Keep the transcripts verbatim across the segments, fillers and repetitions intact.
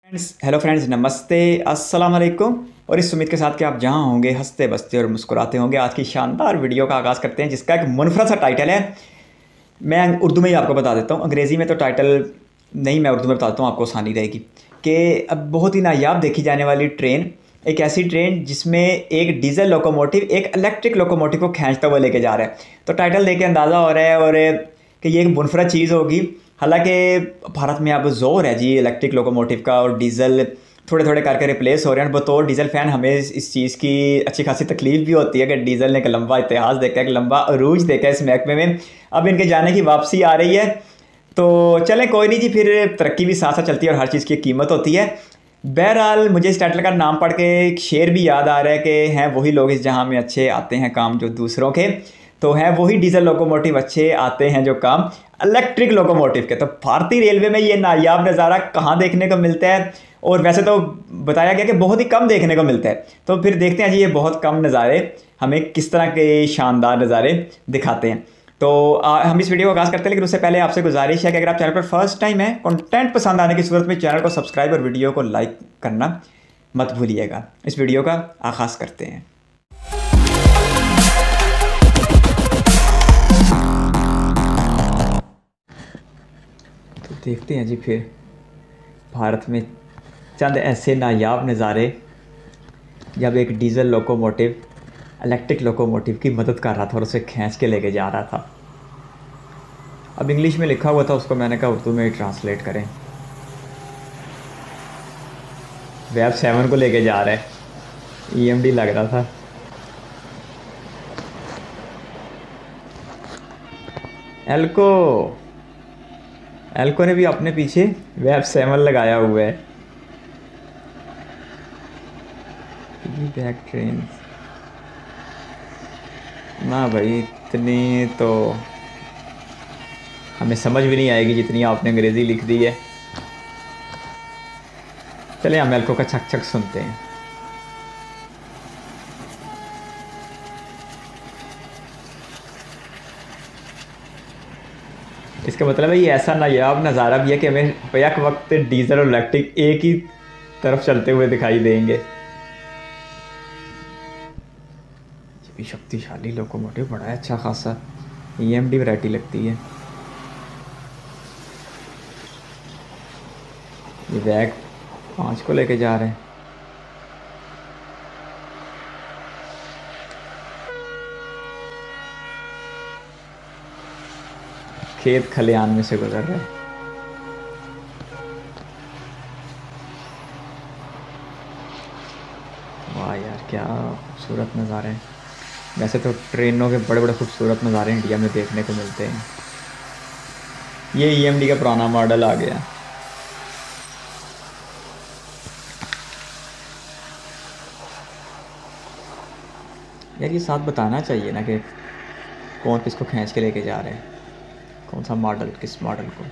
Friends hello friends नमस्ते अस्सलाम वालेकुम। और इस उम्मीद के साथ कि आप जहां होंगे हंसते बसते और मुस्कुराते होंगे, आज की शानदार वीडियो का आगाज़ करते हैं जिसका एक मुनफरद सा टाइटल है। मैं उर्दू में ही आपको बता देता हूँ, अंग्रेज़ी में तो टाइटल नहीं, मैं उर्दू में बताता हूँ, आपको आसानी रहेगी। कि अब बहुत ही नायाब देखी जाने वाली ट्रेन, एक ऐसी ट्रेन जिसमें एक डीजल लोकोमोटिव एक इलेक्ट्रिक लोकोमोटिव को खींचता हुआ लेके जा रहा है। तो टाइटल देख के अंदाज़ा हो रहा है और कि ये एक मुनफरद चीज़ होगी। हालांकि भारत में अब जोर है जी इलेक्ट्रिक लोकोमोटिव का, और डीजल थोड़े थोड़े करके रिप्लेस हो रहे हैं। बतौर डीजल फ़ैन हमें इस चीज़ की अच्छी खासी तकलीफ भी होती है कि डीजल ने एक लंबा इतिहास देखा है, एक लंबा अरूज देखा है इस महकमे में। अब इनके जाने की वापसी आ रही है, तो चलें कोई नहीं जी, फिर तरक्की भी साथ साथ चलती है और हर चीज़ की कीमत होती है। बहरहाल मुझे इस टाइटल का नाम पढ़ के एक शेर भी याद आ रहा है कि हैं वही लोग इस जहां में अच्छे आते हैं काम जो दूसरों के, तो हैं वही डीजल लोकोमोटिव अच्छे आते हैं जो काम इलेक्ट्रिक लोकोमोटिव के। तो भारतीय रेलवे में ये नायाब नज़ारा कहाँ देखने को मिलता है, और वैसे तो बताया गया कि बहुत ही कम देखने को मिलता है। तो फिर देखते हैं जी ये बहुत कम नज़ारे हमें किस तरह के शानदार नज़ारे दिखाते हैं। तो आ, हम इस वीडियो को आगाज़ करते हैं, लेकिन उससे पहले आपसे गुजारिश है कि अगर आप चैनल पर फर्स्ट टाइम है, कंटेंट पसंद आने की सूरत में चैनल को सब्सक्राइब और वीडियो को लाइक करना मत भूलिएगा। इस वीडियो का आगाज़ करते हैं। तो देखते हैं जी फिर भारत में चंद ऐसे नायाब नज़ारे जब एक डीजल लोकोमोटिव इलेक्ट्रिक लोकोमोटिव की मदद कर रहा था और उसे खींच के लेके जा रहा था। अब इंग्लिश में लिखा हुआ था, उसको मैंने कहा उर्दू में ही ट्रांसलेट करें। वेब सेवन को लेके जा रहा है, ईएमडी लग रहा था। एल्को एल्को ने भी अपने पीछे वेब सेवन लगाया हुआ है। बैक ट्रेन ना भाई, इतनी तो हमें समझ भी नहीं आएगी जितनी आपने अंग्रेज़ी लिख दी है। चलिए हम एल्को का छक छक सुनते हैं। इसका मतलब है ये ऐसा नायाब नज़ारा भी है कि हमें बैक वक्त डीजल और इलेक्ट्रिक एक ही तरफ चलते हुए दिखाई देंगे। शक्तिशाली लोकोमोटिव बड़ा है, अच्छा खासा ईएमडी वैरायटी लगती है। ये बैग पाँच को लेके जा रहे हैं। खेत खलियान में से गुजर रहे हैं। वाह यार क्या खूबसूरत नज़ारे हैं। वैसे तो ट्रेनों के बड़े बड़े खूबसूरत नज़ारे इंडिया में देखने को मिलते हैं। ये ईएमडी का पुराना मॉडल आ गया। यार ये साथ बताना चाहिए ना कि कौन किसको खींच के लेके जा रहे हैं, कौन सा मॉडल किस मॉडल को।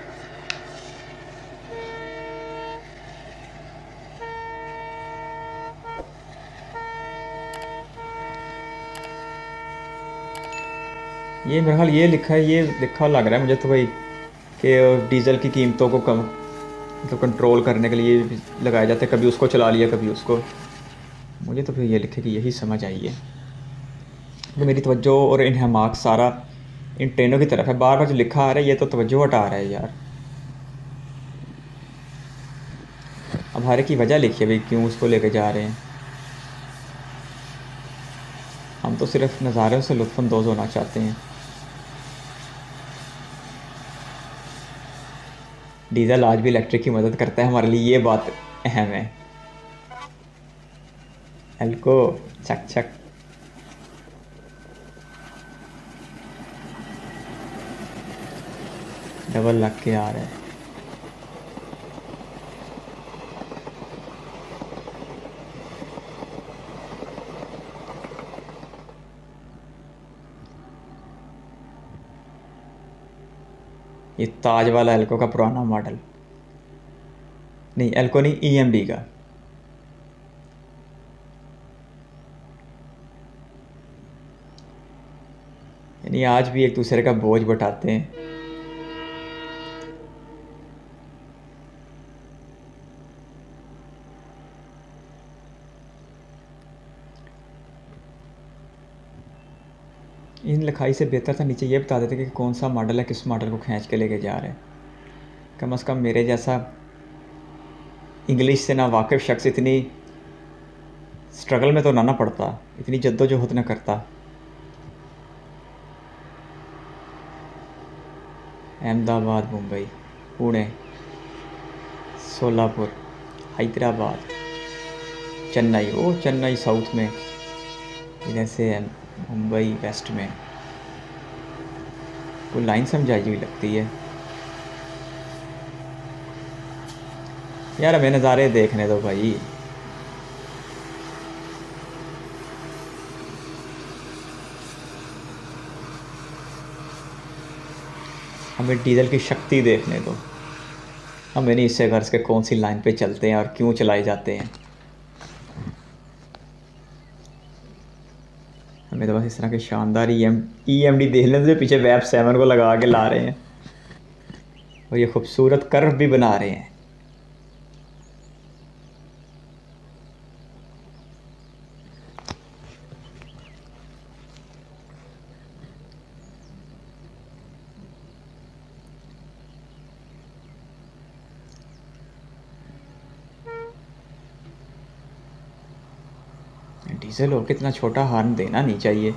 ये मेरे ख्याल ये लिखा है, ये लिखा लग रहा है मुझे तो भाई कि डीजल की कीमतों को कम मतलब कंट्रोल करने के लिए लगाए जाते हैं। कभी उसको चला लिया कभी उसको। मुझे तो फिर ये लिखे कि यही समझ आई है। तो मेरी तवज्जो और इन्हमाक सारा इन ट्रेनों की तरफ है। बार बार जो लिखा आ रहा है ये तो तवज्जो हटा रहा है यार। अब हर एक की वजह लिखिए भाई क्यों उसको लेके जा रहे हैं। हम तो सिर्फ नज़ारों से लुत्फ़अंदोज़ होना चाहते हैं। डीज़ल आज भी इलेक्ट्रिक की मदद करता है हमारे लिए, ये बात अहम है। एल्को छक छक। डबल लग के आ रहा है। ये ताज वाला एल्को का पुराना मॉडल, नहीं एल्को नहीं ईएमडी का। यानी आज भी एक दूसरे का बोझ बटाते हैं। इन लिखाई से बेहतर था नीचे ये बता देते कि कौन सा मॉडल है, किस मॉडल को खींच के लेके जा रहे हैं। कम अज़ कम मेरे जैसा इंग्लिश से ना वाकिफ़ शख्स इतनी स्ट्रगल में तो ना ना पड़ता, इतनी जद्दोजहद न करता। अहमदाबाद, मुंबई, पुणे, सोलापुर, हैदराबाद, चेन्नई, ओ चेन्नई साउथ में, इधर से है मुंबई वेस्ट में। कोई लाइन समझाई हुई लगती है यार, हमें नज़ारे देखने दो भाई। हमें डीजल की शक्ति देखने दो, हमें नहीं इससे गर्ज के कौन सी लाइन पे चलते हैं और क्यों चलाए जाते हैं। हमें तो बस इस तरह के शानदार E M E M D देखने दो, पीछे वेब सेवन को लगा के ला रहे हैं और ये खूबसूरत कर्व भी बना रहे हैं। डीजल हो कितना छोटा हॉर्न देना नहीं चाहिए।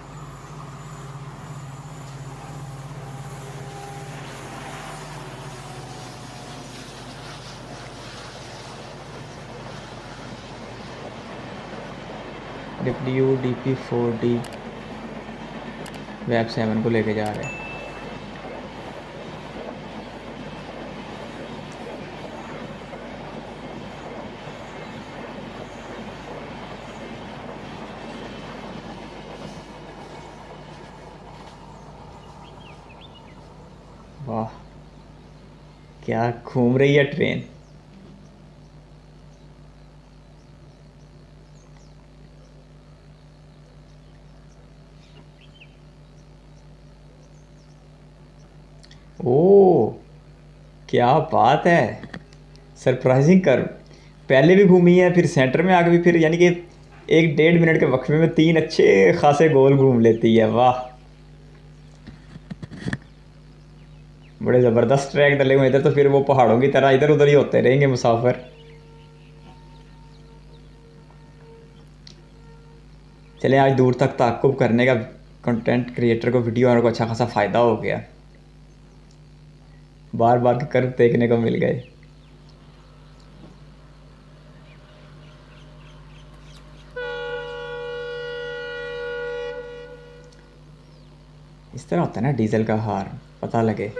W D P four D वेब सेवन को लेके जा रहे हैं। वाह क्या घूम रही है ट्रेन। ओ क्या बात है, सरप्राइजिंग कर। पहले भी घूमी है, फिर सेंटर में आके भी, फिर यानी कि एक डेढ़ मिनट के वक्फे में तीन अच्छे खासे गोल घूम लेती है। वाह बड़े ज़बरदस्त ट्रैक डले हुए। इधर तो फिर वो पहाड़ों की तरह इधर उधर ही होते रहेंगे मुसाफिर। चले आज दूर तक ताक़ुब करने का कंटेंट क्रिएटर को वीडियो और को अच्छा खासा फ़ायदा हो गया, बार बार के कर्व देखने को मिल गए। इस तरह होता है ना डीजल का हार, पता लगे।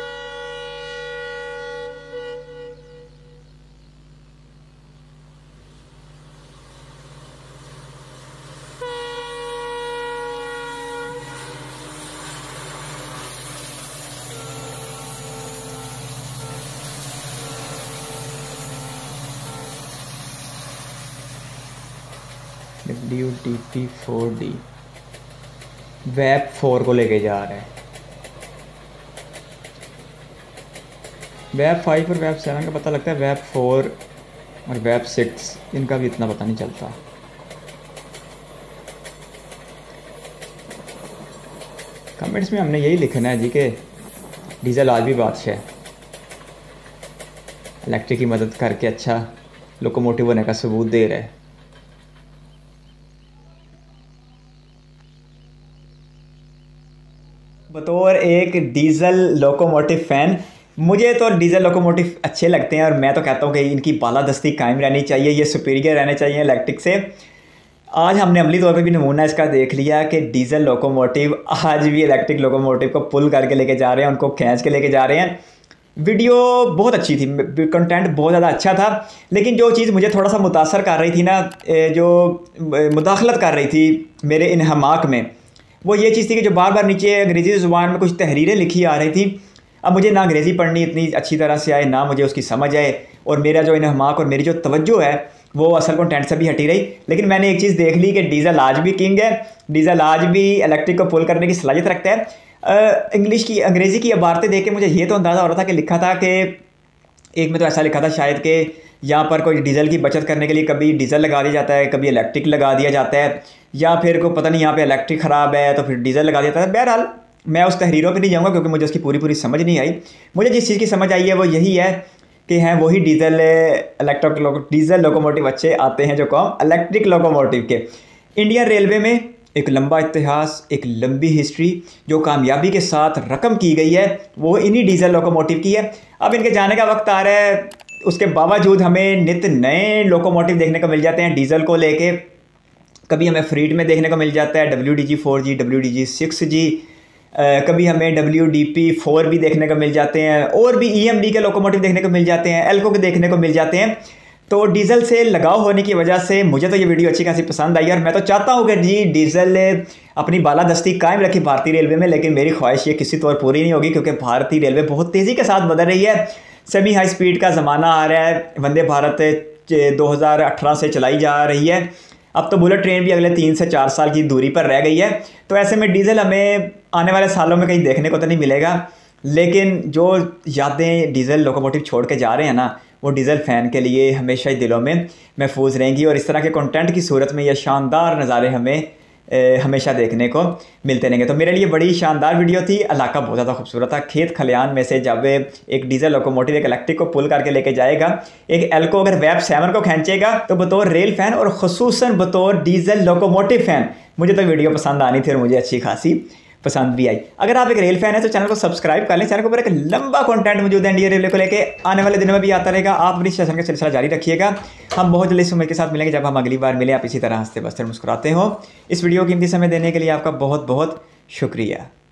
W D P four D वेब फोर को लेके जा रहे हैं। वेब फाइव और वेब सेवन का पता लगता है, वेब फोर और वेब सिक्स इनका भी इतना पता नहीं चलता। कमेंट्स में हमने यही लिखना है जी कि डीजल आज भी बादशाह है, इलेक्ट्रिक की मदद करके अच्छा लोकोमोटिव होने का सबूत दे रहा है। बतौर एक डीज़ल लोकोमोटिव फ़ैन मुझे तो डीज़ल लोकोमोटिव अच्छे लगते हैं और मैं तो कहता हूँ कि इनकी बालादस्ती कायम रहनी चाहिए, ये सुपीरियर रहने चाहिए इलेक्ट्रिक से। आज हमने अमली तौर पे भी नमूना इसका देख लिया कि डीज़ल लोकोमोटिव आज भी इलेक्ट्रिक लोकोमोटिव को पुल करके लेके जा रहे हैं, उनको खींच के लेके जा रहे हैं। वीडियो बहुत अच्छी थी, कंटेंट बहुत ज़्यादा अच्छा था, लेकिन जो चीज़ मुझे थोड़ा सा मुतासर कर रही थी ना, जो मुदाखलत कर रही थी मेरे इन हमाक में, वो ये चीज़ थी कि जो बार बार नीचे अंग्रेज़ी ज़ुबान में कुछ तहरीरें लिखी आ रही थी। अब मुझे ना अंग्रेज़ी पढ़नी इतनी अच्छी तरह से आए, ना मुझे उसकी समझ आए, और मेरा जो इन हमाक और मेरी जो तवज्जो है वो असल कंटेंट से भी हटी रही। लेकिन मैंने एक चीज़ देख ली कि डीज़ल आज भी किंग है, डीज़ल आज भी इलेक्ट्रिक को पुल करने की सलाहियत रखता है। इंग्लिश की अंग्रेज़ी की इबारतें देख के मुझे ये तो अंदाज़ा हो रहा था कि लिखा था कि एक में तो ऐसा लिखा था शायद कि यहाँ पर कोई डीजल की बचत करने के लिए कभी डीजल लगा दिया जाता है, कभी इलेक्ट्रिक लगा दिया जाता है, या फिर को पता नहीं यहाँ पे इलेक्ट्रिक ख़राब है तो फिर डीजल लगा दिया जाता है। बहरहाल मैं उस तहरीरों पे नहीं जाऊँगा क्योंकि मुझे उसकी पूरी पूरी समझ नहीं आई। मुझे जिस चीज़ की समझ आई है वो यही है कि हैं वही डीजल इलेक्ट्रिक डीजल लोकोमोटिव अच्छे आते हैं जो कौन इलेक्ट्रिक लोकोमोटिव के। इंडियन रेलवे में एक लंबा इतिहास, एक लंबी हिस्ट्री जो कामयाबी के साथ रकम की गई है वो इन्हीं डीजल लोकोमोटिव की है। अब इनके जाने का वक्त आ रहा है, उसके बावजूद हमें नित नए लोकोमोटिव देखने को मिल जाते हैं डीजल को लेके। कभी हमें फ्रीड में देखने को मिल जाता है W D G four G, W D G six G, कभी हमें डब्ल्यू डी पी फोर भी देखने को मिल जाते हैं, और भी ई एम डी के लोकोमोटिव देखने को मिल जाते हैं, एल्को के देखने को मिल जाते हैं। तो डीजल से लगाव होने की वजह से मुझे तो ये वीडियो अच्छी खासी पसंद आई और मैं तो चाहता हूँ कि जी डीजल अपनी बालादस्ती कायम रखी भारतीय रेलवे में। लेकिन मेरी ख्वाहिश ये किसी तौर पूरी नहीं होगी क्योंकि भारतीय रेलवे बहुत तेज़ी के साथ बदल रही है। सेमी हाई स्पीड का ज़माना आ रहा है, वंदे भारत दो हज़ार अठारह से चलाई जा रही है, अब तो बुलेट ट्रेन भी अगले तीन से चार साल की दूरी पर रह गई है। तो ऐसे में डीजल हमें आने वाले सालों में कहीं देखने को तो नहीं मिलेगा, लेकिन जो यादें डीजल लोकोमोटिव छोड़ के जा रहे हैं ना वो डीजल फ़ैन के लिए हमेशा ही दिलों में महफूज रहेंगी। और इस तरह के कंटेंट की सूरत में ये शानदार नज़ारे हमें ए, हमेशा देखने को मिलते रहेंगे। तो मेरे लिए बड़ी शानदार वीडियो थी। इलाका बहुत ज़्यादा खूबसूरत था। खेत खलियान में से जब एक डीजल लोकोमोटिव एक इलेक्ट्रिक को पुल करके लेके जाएगा, एक एल्को अगर वेब सेवन को खींचेगा, तो बतौर रेल फ़ैन और ख़ुसूसन बतौर डीजल लोकोमोटिव फ़ैन मुझे तो वीडियो पसंद आनी थी और मुझे अच्छी खासी पसंद भी आई। अगर आप एक रेल फैन है तो चैनल को सब्सक्राइब कर लें। चैनल के ऊपर एक लंबा कंटेंट मौजूद है इंडियन रेलवे को लेके, आने वाले दिनों में भी आता रहेगा। आप अपनी सेशन का सिलसिला जारी रखिएगा। हम बहुत जल्दी इस उम्मीद के साथ मिलेंगे जब हम अगली बार मिलें आप इसी तरह हंसते बसते मुस्कुराते हो। इस वीडियो को कीमती समय देने के लिए आपका बहुत बहुत शुक्रिया।